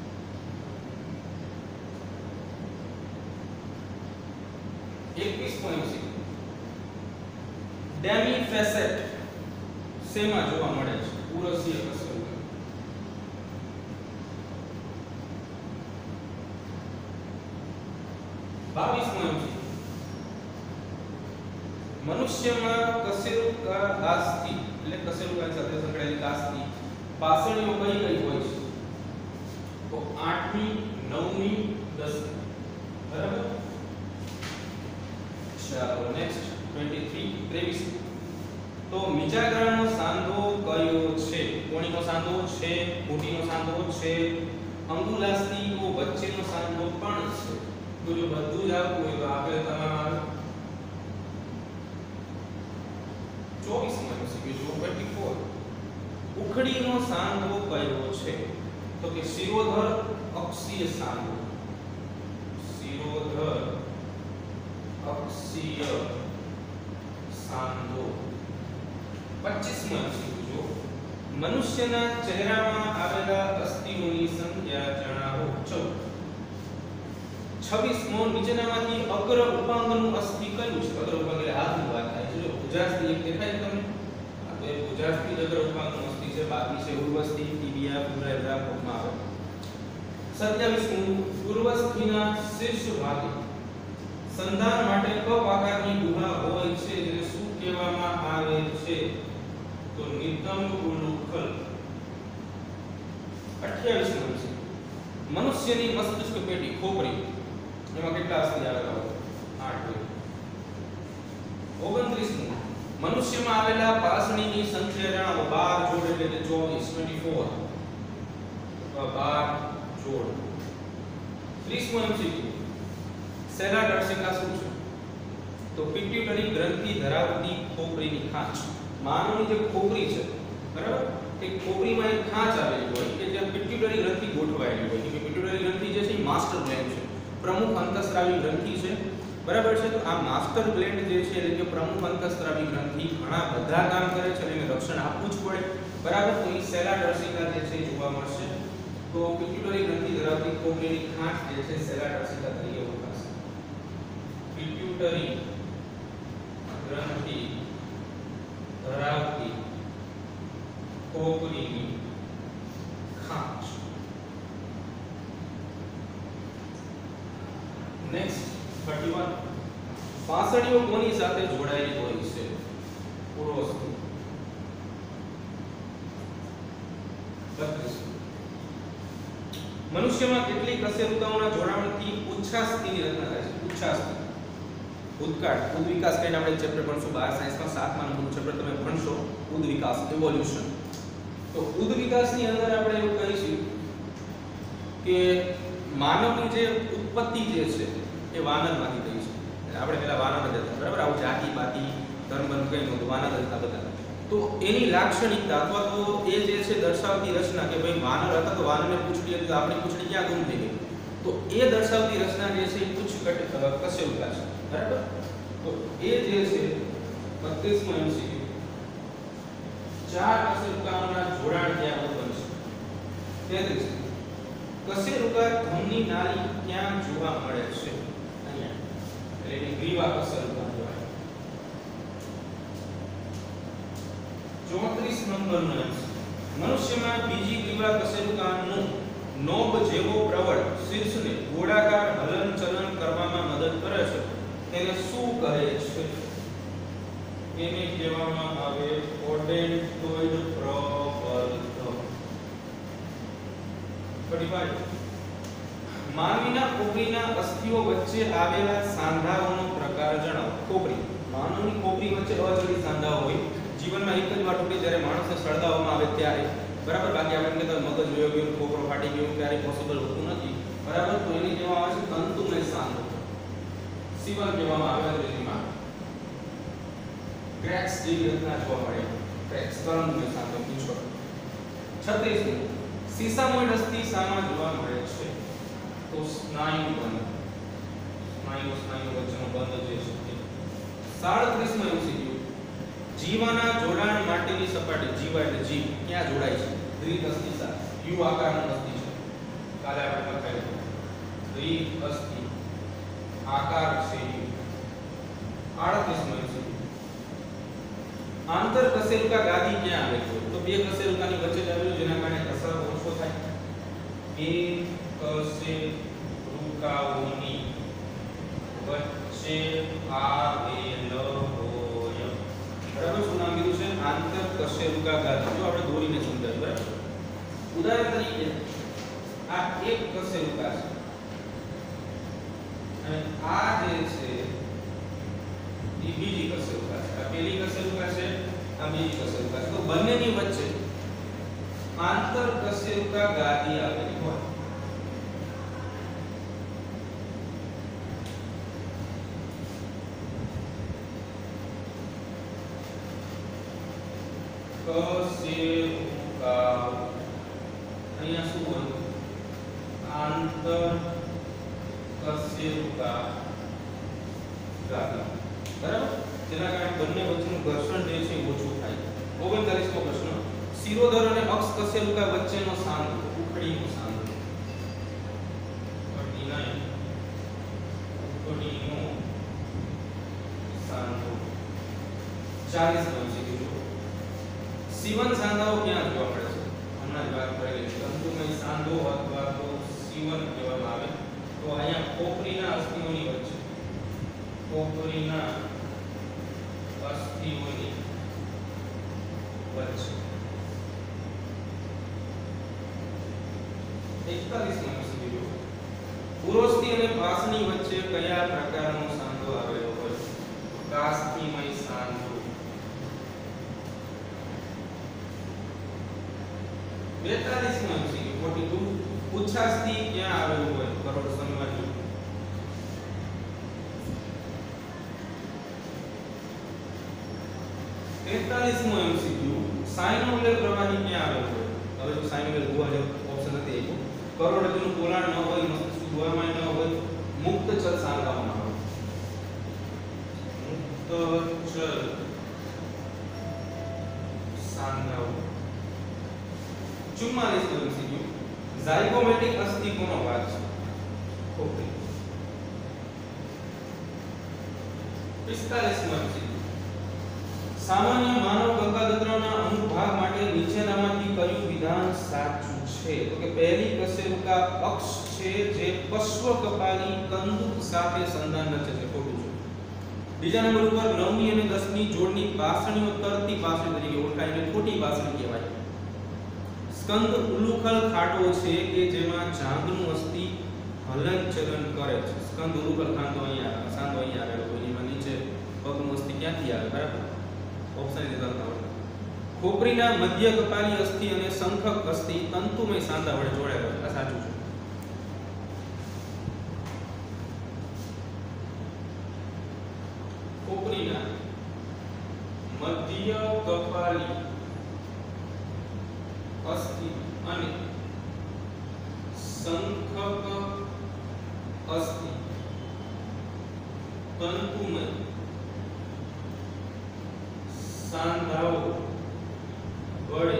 એકવીસ પોઈન્ટ છે, ડેમી ફેસેટ શેમાં જોવા મળે છે? ઉરસીય કશેરુકા. બાવીસમો એમસીક્યુ મનુષ્યમાં કશેરુકા અસ્થિ એટલે કશેરુકા સાથે સંકળાયેલી અસ્થિ પાસળીઓ કઈ કઈ હોય છે? તો આઠમી, નવમી, દસમી. બરાબર. ચાલો નેક્સ્ટ ત્રેવીસ. તો મિજાગ્રાનો સાંધો કયો છે? કોણીનો સાંધો છે, ઘૂંટીનો સાંધો છે, અંગુલાસ્થિઓ વચ્ચેનો સાંધો પણ છે. તો જો બધું જ આવતું હોય તો આપણે તમામ આવે. ચોવીસ માં એમસીક્યુ જો ચોવીસ. ઉખડીનો સાંધો કયો છે? તો કે શિરોધર અક્ષીય સાંધો. શિરોધર અક્ષીય સાંધો. પચીસ માં એમસીક્યુ જો મનુષ્યના ચહેરામાં આવેલા અસ્થિઓની સંખ્યા જણાવો. ચૌદ. છવ્વીસ મો નીચેનામાંથી અગ્ર ઉપાંગનું અસ્થિ કયું છે? અગ્ર ઉપાંગ એટલે હાથની વાત થાય છે. જો ભુજાસ્થિ એક દેખાય તમને, આ તો એ ભુજાસ્થિ અગ્ર ઉપાંગનું અસ્થિ છે. બાકી છે ઉર્વસ્થિ, ટિબિયા, ફિબ્રા કોમાં આવે. સત્યાવીસ મો ઉર્વસ્થિના શીર્ષ ભાગે સંધાન માટે કપ આકારની ગુહા હોય છે, જેને શું કહેવામાં આવે છે? તો નિતંબ ઉલુખલ. અઠ્યાવીસ મો છે મનુષ્યની મસ્તિષ્ક પેઢી ખોપરી, એમાં કેટલા અસ્થિ આવેલા હોય? આઠ હોય. ઓગણત્રીસ મો મનુષ્યમાં આવેલા પાસણીની સંખ્યા જણાવો. બાર જોડ એટલે કે ચોવીસ, ચોવીસ. બાર જોડ. ત્રીસ મો એમસીક્યુ સેલા ડર્સિકા શું છે? તો પિટ્યુટરી ગ્રંથિ ધરાવતી ખોપરીની ખાંચ. માનવની જે ખોપરી છે, બરાબર, એ ખોપરીમાં એક ખાંચ આવેલી હોય કે જ્યાં પિટ્યુટરી ગ્રંથિ ગોઠવાયેલી હોય. કે પિટ્યુટરી ગ્રંથિ જે છે એ માસ્ટર ગ્લેન્ડ છે, પ્રમુખ અંતઃસ્રાવી ગ્રંથિ છે. બરાબર છે. તો આ માસ્ટર ગ્લેન્ડ જે છે એટલે કે પ્રમુખ અંતઃસ્રાવી ગ્રંથિ ઘણા બધા કામ કરે છે અને એને રક્ષણ આપવું જ પડે. બરાબર. તો એ સેલા ડર્સિકા જે છે જોવા મળશે. તો પિટ્યુટરી ગ્રંથિ ધરાવતી ખોપરીની ખાંચ જે છે સેલા ડર્સિકા તરીકે ઓળખાશે. પિટ્યુટરી ગ્રંથિ ધરાવતી ખોપરીની ખાંચ. નેક્સ્ટ એકત્રીસ. પાસળીઓ કોની સાથે જોડાયેલી હોય છે? પુરુષ. બત્રીસ. મનુષ્યમાં કેટલીક કશેરુકાઓના જોડાણથી ઉચ્છાસ્થિની રચના થાય છે? ઉચ્છાસ્થિ. ઉત્કાળ, ઉદ વિકાસ કરીને આપણે ચેપ્ટર ભણશું બાર સાયન્સમાં સાતમા નંબરનું ચેપ્ટર તમે ભણશો ઉદ વિકાસ, ઇવોલ્યુશન. તો ઉદ વિકાસની અંદર આપણે એવું કહીશું કે માનવની જે ઉત્પત્તિ જે છે એ વાનરમાંથી થઈ છે. આપણે પહેલા વાનર જ હતા, બરાબર. આવું જાતિ બાતિ ધર્મબંધ કઈ નહોતું, વાનર જ હતા બધા. તો એની લાક્ષણિકતા અથવા તો એ જે છે દર્શાવતી રચના કે ભાઈ વાનર હતા તો વાનરને પૂંછડી હતી તો આપણી પૂંછડી ક્યાં ગુમ થઈ ગઈ, તો એ દર્શાવતી રચના જે છે એ ઉચ્ચ કશેરુકા છે. બરાબર. તો એ જે છે બત્રીસ મો એમસીક્યુ ચાર કશેરુકાઓના જોડાણ ત્યાં બનશે. તેત્રીસ. કશેરુકા ધમની નાળી ક્યાં જોવા મળે છે? અહીંયા, એટલે કે ગ્રીવા કશેરુકા કહેવાય. ચોત્રીસ નંબરનો મનુષ્યમાં બીજી ગ્રીવા કશેરુકાનું નોબ જેવો પ્રવળ શીર્ષને ગોળાકાર હલન ચલન કરવામાં મદદ કરે છે, તેને શું કહે છે? એને કહેવામાં આવે ઓડેન્ટોઇડ પ્રબલન. માનવીના ખોપરીના અસ્થિઓ વચ્ચે આવેલા સાંધાઓનો પ્રકાર જણાવો. ખોપરી, માનવની ખોપરી વચ્ચે અજડી સાંધાઓ હોય. જીવનમાં એક જ વાર તૂટે જ્યારે માણસને સળગાવવામાં આવે ત્યારે, બરાબર. બાકી આપણે કહેતા મગજ વયો ગયું, ખોપરો ફાટી ગયું, ત્યારે પોસિબલ હોતું નથી, બરાબર. તો એને કહેવામાં આવે છે તંતુમય સાંધો. સિવલ કહેવામાં આવે અંગ્રેજીમાં. ક્રેક્સ જેવી રચના જોવા મળે. ક્રેક્સ તંતુમય સાંધો પૂછો. છત્રીસ. સીસામોઇડ અસ્થિ શામાં જોવા મળે છે? તો સ્નાયુ બંધ. સ્નાયુ સ્નાયુ વચ્ચેનો બંધ જે છે. સાડત્રીસ માં એમસીક્યુ જીવાના જોડાણ માટેની સપાટી, જીવા એટલે જીવ, ક્યાં જોડાય છે? દ્વિ અસ્થિ સાથે. યુ આકારનું અસ્થિ છે. કાલે આપણે લખાયું દ્વિ અસ્થિ આકાર છે. આડત્રીસ માં એમસીક્યુ આંતર કશેરુકા ગાદી ક્યાં આવે છે? તો બે કશેરુકાની વચ્ચે જ આવેલું, જેના કારણે ઘસારો ઓછો થાય. બે કશેરુકાઓની વચ્ચે આવેલો હોય. બરાબર, શું નામ કીધું છે? આંતર કશેરુકા ગાદી. જો આપણે દોરીને સમજાવીએ. બરાબર, ઉદાહરણ તરીકે આ એક કશેરુકા છે અને આ જે છે એ બીજી કશેરુકા છે. આ પહેલી કશેરુકા છે, આ બીજી કશેરુકા છે. તો બંનેની વચ્ચે આંતર કશેરુકા ગાદી આવેલી હોય. કશેરુકા અહીંયા શું હોય? આંતર કશેરુકા ગાદી. બરાબર, જેના કારણે બંને વચ્ચેનું ઘર્ષણ જે છે એ ઓછું થાય. ઓગણચાલીસમો પ્રશ્ન, શિરોધર અને અક્ષ કશેરુકા વચ્ચેનો સાંધો, ઉખડીનો સાંધો. ઉખડીનો ઉખડીનો સાંધો. ચાલીસ નો છે કે સીવન સાંધાઓ ક્યાં જોવા મળે છે? હમણાં જ વાત કરેલી છે. તંતુમય સાંધો અથવા તો સીવન કહેવામાં આવે. તો અહીંયા ખોપરીના અસ્થિઓની વચ્ચે, ખોપરીના અસ્થિઓની વચ્ચે. એકતાલીસ નો સીધો, પુરોસ્થી અને પાસની વચ્ચે કયા પ્રકારનો સાંધો આવેલો હોય? કાસ્થિમય સાંધો. બેતાલીસ નો એમસીક્યુ બયાલીસ, ઉચ્છાસ્થિ ક્યાં આવેલું હોય? કરોડ સંવાદી. તેતાલીસ મો એમસીક્યુ, સાઇનોવિયલ પ્રવાહી ક્યાં આવેલું હોય? હવે જો સાઇનોવિયલ હોવા જેવો ઓપ્શન નથી આપ્યો. કરોડરજ્જુનું પોલાણ ન હોય, મસ્તિષ્ક ગોળામાં ન હોય, મુક્ત ચલ સાંધાઓમાં હોય. મુક્ત ચલ સાંધાઓ. ચુમ્માલીસ નો એમસીક્યુ, ઝાયગોમેટિક અસ્થિ કોનો ભાગ છે? ખોપરી. પિસ્તાલીસ નો એમસીક્યુ, સામાન્ય માનવ કંકાતંત્રના અનુભાગ માટે નીચેનામાંથી કયું વિધાન સાચું છે? તો કે પહેલી કશેરુકા અક્ષ છે જે પશ્વ કપાલી કંદુક સાથે સંધાન રચે છે. ખોટું છે. બીજા નંબર ઉપર નવમી અને દસમી જોડની પાસણીઓ તરતી પાસણી તરીકે ઓળખાય એટલે ખોટી પાસણી કહેવાય. સ્કંદ ઉલુખલ ખાટો છે કે જેમાં જાંઘનું અસ્થિ હલનચલન કરે છે. સ્કંદ ઉલુખલ ખાંડો અહીંયા સાંધો અહીંયા આવેલો હોય, એમાં નીચે પગનું અસ્થિ ક્યાંથી આવે? બરાબર, ઓપ્શન ની અંદર આવશે. ખોપરીના મધ્ય કપાલી અસ્થિ અને શંખક અસ્થિ તંતુમય સાંધા વડે જોડાયેલા છે. આ સાચું છે. ખોપરીના મધ્ય કપાલી અસ્થિ અને શંખક અસ્થિ તંતુમય સાંધાઓ વડે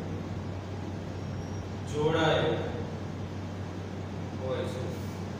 જોડાયેલ હોય છે.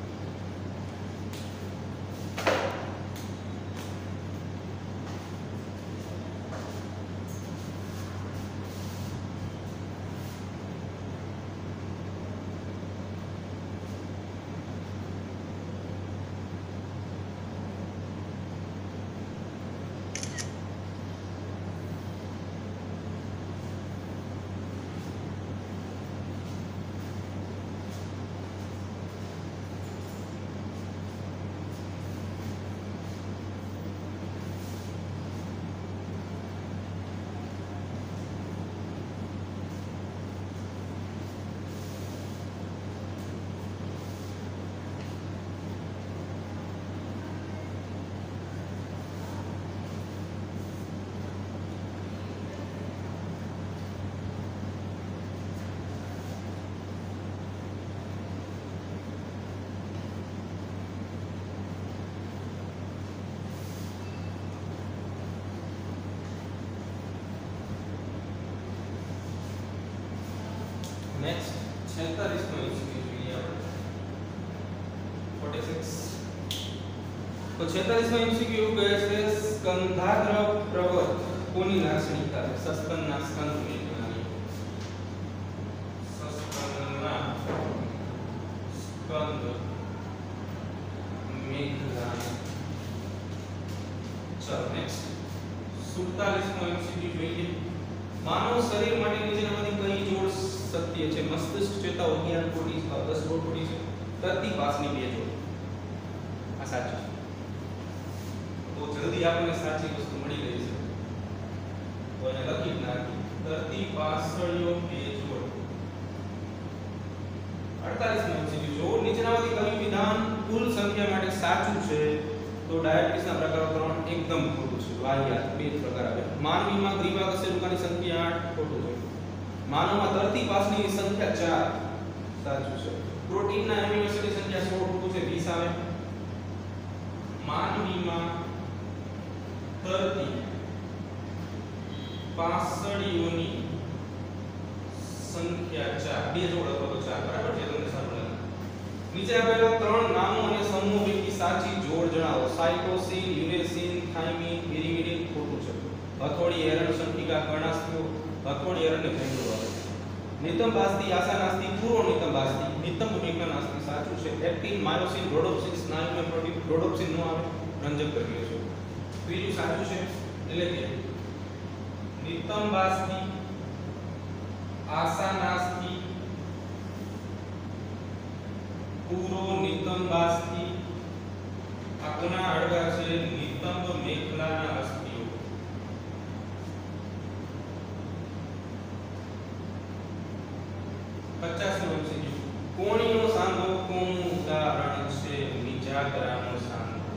નેક્સ્ટ છેતાલીસ નો એમસીક્યુ જોઈએ આપણે. छियालीस તો છેતાલીસ નો એમસીક્યુ એવું કહે છે સ્કંધાગ્ર પ્રવત કોની લાક્ષણિકતા છે? સસ્કંદના સ્કંદ મેઘનાની. સસ્કંદના સ્કંદ મેઘનાની. સુડતાલીસમો એમસીક્યુ જોઈએ. માનવ શરીર માટે નીચેનામાંથી કઈ જોડ સત્ય છે? મસ્તિષ્ક ચેતા વિજ્ઞાન ખોટી છે, દસ જોડ ખોટી છે. તરતી પાસની બે જોડ આ સાચું છે. તો જલ્દી આપણને સાચી વસ્તુ મળી ગઈ છે. તો એને લખી નાખી તરતી પાસળીઓ બે જોડ. અડતાલીસમો એમસીક્યુ જો નીચેનામાંથી કયું વિધાન કુલ સંખ્યા માટે સાચું છે? તો ડાયાબિટીસના પ્રકારો ત્રણ એકદમ ખોટું છે. વાહિયાત બે પ્રકાર આવે. માનવીમાં ગ્રીવા કશેરુકાની સંખ્યા આઠ ખોટું છે. માનવમાં તરતી પાસની સંખ્યા ચાર સાચું છે. પ્રોટીનના એમિનો એસિડની સંખ્યા સોળ ખોટું છે. વીસ આવે. માનવીમાં તરતી પાસળીઓની સંખ્યા ચાર બે જોડ અથવા તો ચાર બરાબર છે. તમને સારું લાગે. નીચે આપેલા ત્રણ નામો અને સમૂહ પૈકી સાચી જોડ જણાવો. સાયટોસિન, યુરેસિન, થાઇમિન, પેરિમિડિન ખોટું છે. હથોડી, એરણ, સંઠિકા, કર્ણાસ્થિઓ, હથોડી, એરણ ને ભેંડો આવે. નિતંબ બાસ્તી, આસાનાસ્તી, પૂર્વ નિતંબ બાસ્તી, નિતંબ મેઘનાસ્તી સાચું છે. એક્ટિન, માયોસિન, રોડોપ્સિન, સ્નાયુ પ્રોટીન, રોડોપ્સિન નો આવે. રંજક પ્રક્રિયા છે. ત્રીજું સાચું છે. એટલે કે નિતંબ બાસ્તી, આસાનાસ્તી, પૂરો નિતંબ બાસ્તી, આ કોના અડગા છે? નિતંબ મેખલાના અસ્થિઓ. પચાસમો એમસીક્યુ કોણીનો સાંધો કોનું ઉદાહરણ છે? નિજાગરાનો સાંધો.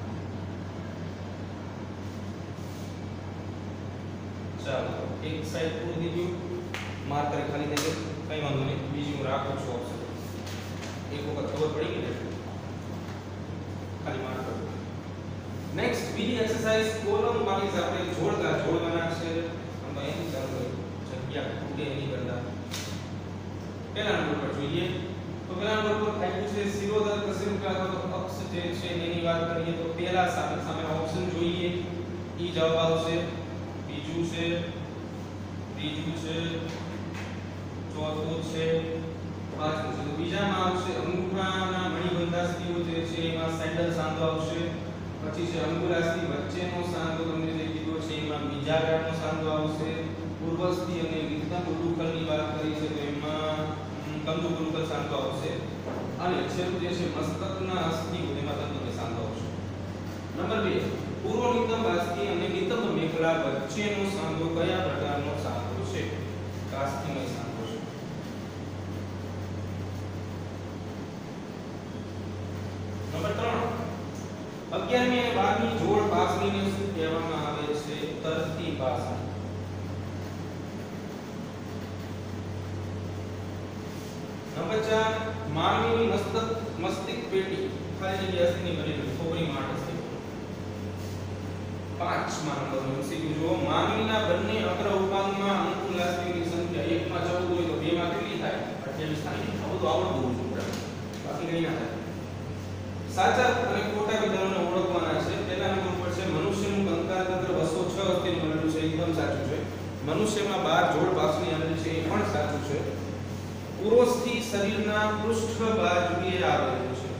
ચાલો એક સાઈડ પૂરી થઈ ગયું. માર્કર ખાલી થઈ ગયું. કઈ વાંધો નહીં. બીજી હું રાખું છું ઓપ્શન. એક વખત ખબર પડી ગઈ ને ખાલી માર્ક કરો. નેક્સ્ટ બીજી એક્સરસાઇઝ કોલમ વાઇઝ આપણે જોડકા જોડવાના છે. અમે એની ચાલુ જગ્યા ખૂટે એની કરતા પહેલા નંબર પર જોઈએ. તો પહેલા નંબર પર આપ્યું છે શિરોધર કશેરુકા અથવા તો અક્ષ જે છે એની વાત કરીએ તો પહેલા સામે સામે ઓપ્શન જોઈએ. ઈ જવાબ આવશે. બીજું છે, ત્રીજું છે, ચોથું છે, પાંચમું છે. તો બીજામાં આવશે અંગૂઠાના મણિબંધાસ્થિઓ જે છે એમાં સેન્ડલ સાંધો આવશે. પછી છે અંગુલાસ્થિ વચ્ચેનો સાંધો તમને જે કીધો છે એમાં બીજાગ્રામનો સાંધો આવશે. પૂર્વસ્થિ અને નિતંબ ઉરુકલની વાત કરી છે તો એમાં કંદુકુરુકલ સાંધો આવશે. અને છેલ્લું જે છે મસ્તકના અસ્થિઓ એમાં તંતુમય સાંધો આવશે. નંબર બે પૂર્વ નિતંબ અસ્થિ અને નિતંબ મેખલા વચ્ચેનો સાંધો કયા પ્રકારનો સાંધો છે? કાસ્થિમય સાંધો છે. નંબર ત્રણ અગિયારમી અને બારમી જોડ પાસનીને શું કહેવામાં આવે છે? તરતી પાસની. નંબર ચાર માનવીની મસ્તક મસ્તિષ્ક પેટી ખાલી જગ્યા અસ્થિની બનેલી ખોપરી માટે છે. પાંચમા નંબરનો એમસીક્યુ જો માનવીના બંને અગ્ર ઉપાંગમાં અંકુલાસ્થિની સંખ્યા એક માં ચૌદ હોય તો બે માં કેટલી થાય? અઠ્યાવીસ થાય. આ બધું આવડતું હોવું જોઈએ. બાકી કઈ ના થાય. સાચા અને ખોટા વિધાનોને ઓળખવાના છે. પહેલા નંબર પર છે મનુષ્યનું કંકાલ તંત્ર બસો છ અસ્થિનું બનેલું છે. એકદમ સાચું છે. મનુષ્યમાં બાર જોડ પાસની આવેલી છે. એ પણ સાચું છે. પુરુષથી શરીરના પૃષ્ઠ બાજુએ આવેલું છે.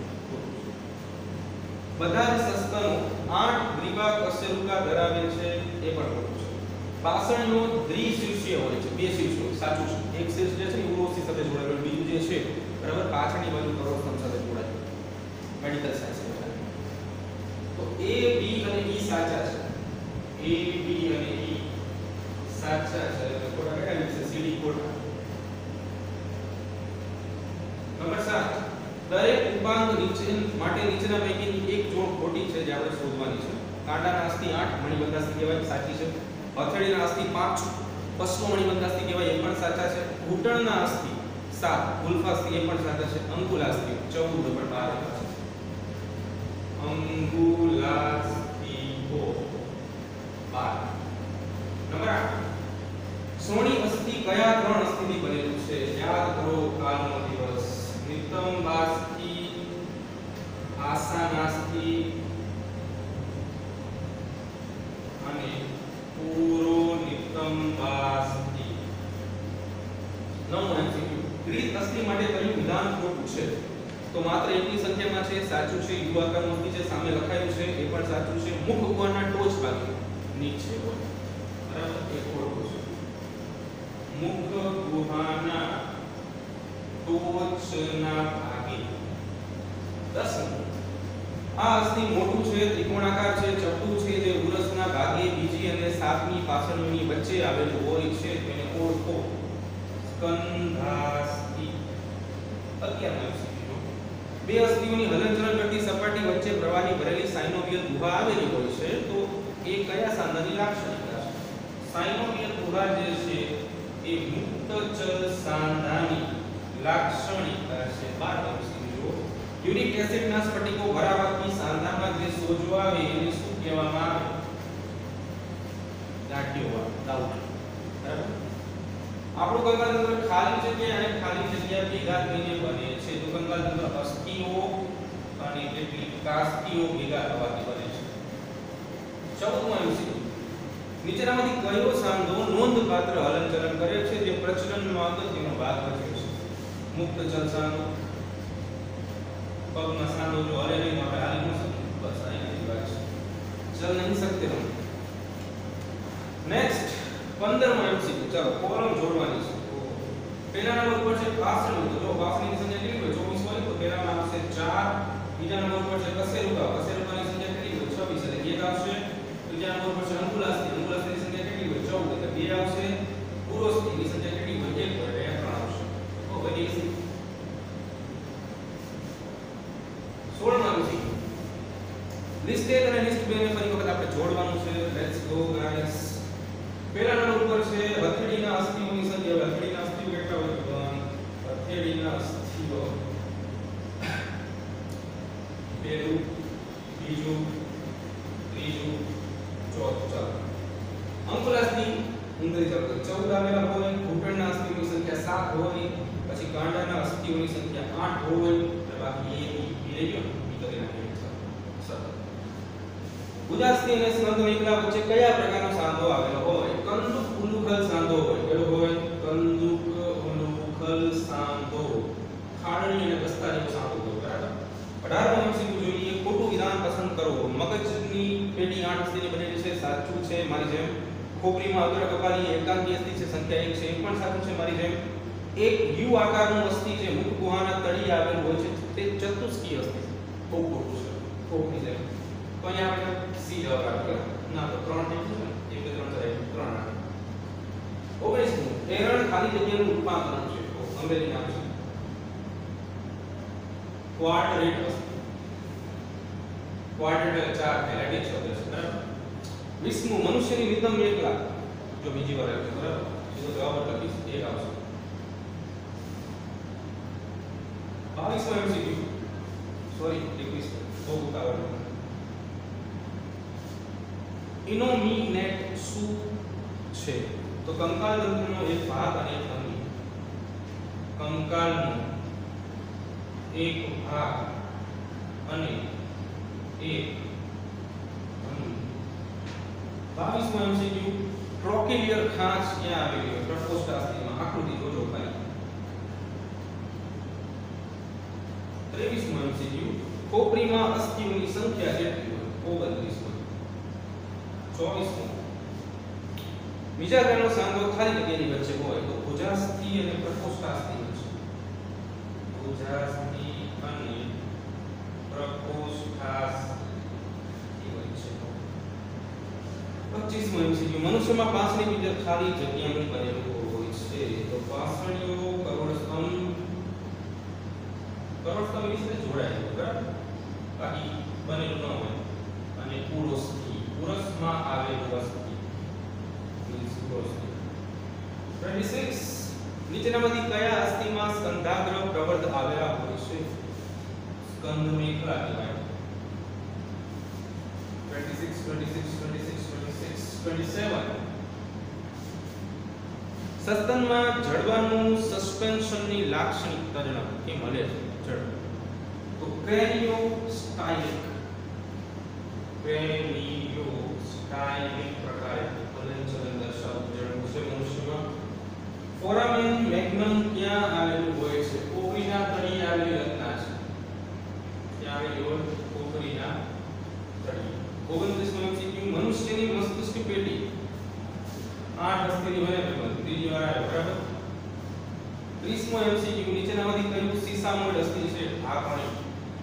બધા જ સસ્તનો આઠ ગ્રીવા કશેરુકા ધરાવે છે. એ પણ ખોટું છે. પાસળીઓ દ્વિશીર્ષીય હોય છે. બે શીર્ષો સાચું છે. એક શીર્ષ જે છે એ ઉરોસ્થિ સાથે જોડાયેલું, બીજું જે છે બરાબર પાછળની બાજુ કરોડસ્તંભ સાથે જોડાયેલું. મેડિકલ સાયન્સ તો એ બી અને ઈ સાચા છે. એ બી અને ઈ સાચા છે. એટલે ખોટા કેટલા છે? સીડી ખોટા. નંબર સાત દરેક ઉપાંગ નીચે માટે નીચેના પૈકીની એક જોડ ખોટી છે જે આપણે શોધવાની છે. કાંડાના અસ્થિ આઠ મણિબંધાસ્થિ કહેવાય સાચી છે. હથેળીના અસ્થિ પાંચ પશ્વ મણિબંધાસ્થિ કહેવાય એ પણ સાચા છે. ઘૂંટણના અસ્થિ સાત ગુલ્ફાસ્થિ એ પણ સાચા છે. અંગુલાસ્થિ ચૌદ પણ બાર છે. અંગુલાસ્થિઓ બાર. નંબર આઠ સોણી અસ્થિ કયા ત્રણ અસ્થિથી બનેલું છે? યાદ કરો કાલનો દિવસ. નિતંબાસ્થિ, આસાનાસ્થિ અને પૂરો નિતંબાસ્થિ. નવમું એમસીક્યુ ગ્રીક અસ્થિ માટે કયું વિધાન ખોટું છે? તો માત્ર એકની સંખ્યામાં છે. સાચું છે. યુ આકારનું અસ્થિ છે સામે લખાયું છે એ પણ સાચું છે. મુખ ઉપરના ટોચ ભાગે નીચે હોય. બરાબર એક ઓળખો છે મુખ ગુહાના ટોચના ભાગે દસ આ અસ્થિ મોટું છે ત્રિકોણાકાર છે ચપટું છે જે ઉરસના ભાગે બીજી અને સાતમી પાછળની વચ્ચે આવેલું હોય છે તેને ઓળખો સ્કંધાસ્થિ અગિયાર બે અસ્થિઓની હલનચલન કરતી સપાટી વચ્ચે પ્રવાહી ભરેલી સાયનોવિયલ ગુહા આવેલી હોય છે તો એ કયા સાંધાની લાક્ષણિકતા છે સાયનોવિયલ ગુહા જે છે એ મુક્તચલ સાંધાની લાક્ષણિકતા છે બાર સમજો યુરિક એસિડના સ્ફટિકો ભરાવાથી સાંધામાં જે સોજો આવે એને શું કહેવામાં આવે ગાંઠિયો ડાઉટ બરાબર આપણું કંકાલ તંત્ર ખાલી જગ્યા અને ખાલી જગ્યા ભેગા થઈને બને છે તો કંકાલ તંત્ર અસ્થિઓ અને કેટલીક કાસ્તિઓ ભેગા થવાથી બને છે ચૌદમું એમસીક્યુ નીચેનામાંથી કયો સાંધો નોંધપાત્ર હલનચલન કરે છે જે પ્રચલનમાં અગત્યનો ભાગ ભજવે છે મુક્તચલ સાંધો પગનો સાંધો જો હલે નહીં તો આપણે હાલી ન શકીએ બસ અહીંયાથી વાત છે ચલ નહીં શકતે હમ નેક્સ્ટ પંદરમો એમસીક્યુ ચાલો કોલમ જોડવાની છે પહેલા નંબર ઉપર છે પાસણી તો જો પાસણીની સંખ્યા કેટલી હોય ચોવીસ હોય તો પહેલામાં આવશે ચાર બીજા નંબર ઉપર છે કશેરુકા કશેરુકાની સંખ્યા કેટલી હોય છવ્વીસ એટલે એક આવશે ત્રીજા નંબર ઉપર છે અંગુલાસ્થી અંગુલાસ્થીની સંખ્યા કેટલી હોય ચૌદ એટલે બે આવશે પુરોસ્થીની સંખ્યા કેટલી હોય એક હોય એટલે ત્રણ આવશે તો વધી ગઈ સોળમો એમસીક્યુ લિસ્ટ એક અને લિસ્ટ બે ને ફરી વખત આપણે જોડવાનું છે લેટ્સ ગો ગાઈસ પહેલા નંબર ઉપર છે હથેળીના અસ્થિઓની સંખ્યા હથેળીના અસ્થિઓ કેટલા હોય હથેળીના અસ્થિઓ પહેલું બીજું ત્રીજું ચોથું ચાલો અંગુલાસ્થી ઉંદરી ચાલો ચૌદ આવેલા હોય ઘૂંટણના અસ્થિઓની સંખ્યા સાત હોય પછી કાંડાના અસ્થિઓની સંખ્યા આઠ હોય એટલે બાકી એ બી રહી ગયો બી કરી નાખીએ સતત ઉદાસથી અને સ્કંદ મેઘલા વચ્ચે કયા પ્રકારનો સાંધો આવેલો હોય કંદુક ઉલુખલ સાંધો હોય કેવો હોય કંદુક ઉલુખલ સાંધો ખાડણી અને દસ્તારીનો સાંધો હોય બરાબર અઢારમો એમસીક્યુ જોઈએ ખોટું વિધાન પસંદ કરો મગજની પેઢી આઠ અસ્થિની બનેલી છે સાચું છે મારી જેમ ખોપરીમાં અગ્ર કપાલી એકાંકી અસ્થિ છે સંખ્યા એક છે એ પણ સાચું છે મારી જેમ એક યુ આકારનું અસ્થિ છે મુખ ગુહાના તળિયે આવેલું હોય છે તે ચતુષ્કી અસ્થિ છે બહુ ખોટું છે ખોપરી જેમ તો અહીંયા આપણે સી જવાબ આપીએ ના તો ત્રણ થઈ જશે ને એક ત્રણ થાય ત્રણ આવે ઓગણીસમું એરણ ખાલી જગ્યાનું રૂપાંતરણ છે તો અંગ્રેજી નામ છે ક્વાડ્રેટ અસ્થિ ક્વાડ્રેટ એટલે ચાર થાય લેટિન શબ્દ છે બરાબર વીસમું મનુષ્યની નિતંબ એક લાખ જો બીજી વાર આવે બરાબર સીધો જવાબ લખીશ એક આવશે બાવીસમો એમસીક્યુ સોરી એકવીસ બહુ ઉતાવળ ઇનોમિનેટ શું છે તો કંકાલ તંત્રનો એક ભાગ અને એક અંગ કંકાલનો એક ભાગ અને એક અંગ બાવીસમો એમસીક્યુ ટ્રોકેલિયર ખાંચ ક્યાં આવેલી હોય પ્રકોષ્ઠાસ્થિમાં આકૃતિ જોજો ખાલી ત્રેવીસમો એમસીક્યુ ખોપરીમાં અસ્થિઓની સંખ્યા કેટલી હોય ઓગણત્રીસ હોય ચોવીસમો બીજા ગ્રહનો સાંધો ખાલી જગ્યાની વચ્ચે હોય તો ભુજાસ્થિ અને પ્રકોષ્ઠાસ્થિ વચ્ચે ભુજાસ્થિ અને પ્રકોષ્ઠાસ્થિ વચ્ચે પચીસમો એમસીક્યુ મનુષ્યમાં પાંસળી મીટર ખાલી જગ્યાનું બનેલું હોય છે તો પાંસળીઓ કરોડસ્તંભ કરોડસ્તંભ વિશે જોડાયેલું બરાબર બાકી બનેલું ન હોય અને પુરોસ્થી પુરસમાં આવેલું અસ્થિ મીન્સ પુરોસ્થી છવ્વીસ નીચેનામાંથી કયા અસ્થિમાં સ્કંધાગ્ર પ્રવર્ધ આવેલા હોય છે સ્કંદ મેખલા કહેવાય છવ્વીસ છવ્વીસ છવ્વીસ છવ્વીસ છવ્વીસ સસ્તનમાં જડબાનું સસ્પેન્શનની લાક્ષણિકતા જણાવો કે મળે છે જડ તો ક્રેનિયોસ્ટાઇલિક ક્રેનિયોસ્ટાઇલિક પ્રકારે હલનચલન દર્શાવતું જડબું છે મનુષ્યમાં ફોરામેન મેગ્નમ ક્યાં આવેલું હોય છે કોપરીના તળિયે આવેલી રચના છે ક્યાં આવેલી હોય કોપરીના તળિયે ઓગણત્રીસ નો એમસીક્યુ મનુષ્યની મસ્તિષ્ક પેઢી ત્રીસમો એમસીક્યુ નીચેનામાંથી કયું સીસામોઇડ અસ્થિ છે? આ પણ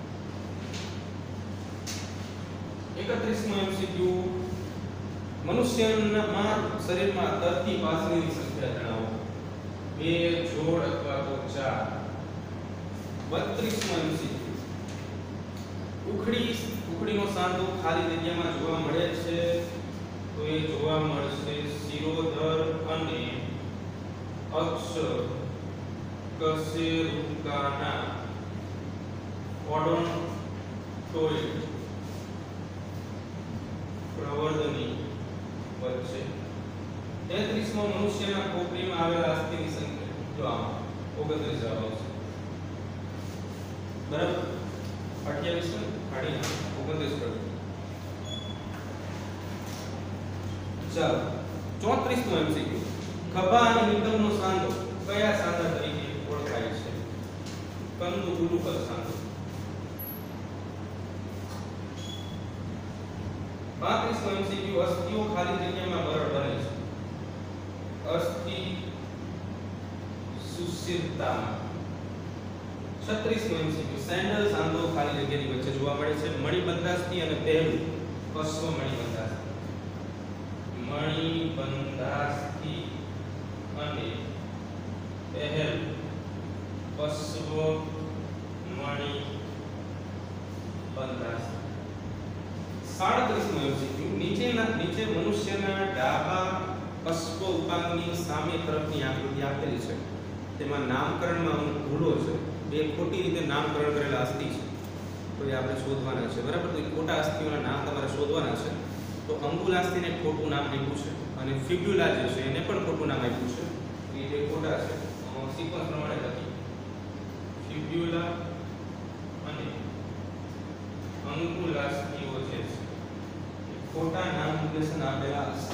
એકત્રીસમો એમસીક્યુ મનુષ્યના શરીરમાં તરતી પાસળીની સંખ્યા જણાવો. બે જોડ અથવા તો ચાર. બત્રીસમો એમસીક્યુ ઉખડી ઉખડીનો સાંધો ખાલી જગ્યામાં જોવા મળે છે તો એ જોવા મળશે શિરોધર અને અક્ષ કશેરુકાના ઓડોન્ટોઇડ પ્રવર્ધની વચ્ચે. તેત્રીસમો મનુષ્યના ખોપરીમાં આવેલા અસ્થિની સંખ્યા જો આમ ઓગણત્રીસ જવાબ આવશે. બરાબર. અઠ્યાવીસ કાઢી ઓગણત્રીસ પર. ચાલો ચોત્રીસમો એમસીક્યુ ખભા અને નિતંબનો સાંધો કયા સાંધા તરીકે ઓળખાય છે? કંદુ ગુલુકલ સાંધો. પાંત્રીસમો એમસીક્યુ અસ્થિઓ ખાલી જગ્યામાં બરડ બને છે. અસ્થિ સુશિરતામાં. છત્રીસમો એમસીક્યુ સેન્ડલ સાંધો ખાલી જગ્યાની વચ્ચે જોવા મળે છે. મણિબંધાસ્થિ અને પહેલું પશ્વ મણિબંધાસ્થિ. મણિબંધાસ્થિ અને પહેલ પશ્વ મણિબંધાસ્થિ. સાડત્રીસમો એમસીક્યુ નીચેના નીચે મનુષ્યના ડાબા પશ્વ ઉપાંગની સામે તરફની આકૃતિ આપેલી છે. તેમાં નામકરણમાં અમુક ભૂલો છે. બે ખોટી રીતે નામકરણ કરેલા અસ્થિ છે તો એ આપણે શોધવાના છે. બરાબર. તો એ ખોટા અસ્થિઓના નામ તમારે શોધવાના છે. તો અંગુલાસ્થિને ખોટું નામ આપ્યું છે અને ફિબ્યુલા જે છે એને પણ ખોટું નામ આપ્યું છે. એ બે ખોટા છે. સિક્વન્સ પ્રમાણે લખી ફિબ્યુલા અને અંગુલાસ્થિઓ જે છે ખોટા નામ નિર્દેશન આપેલા છે.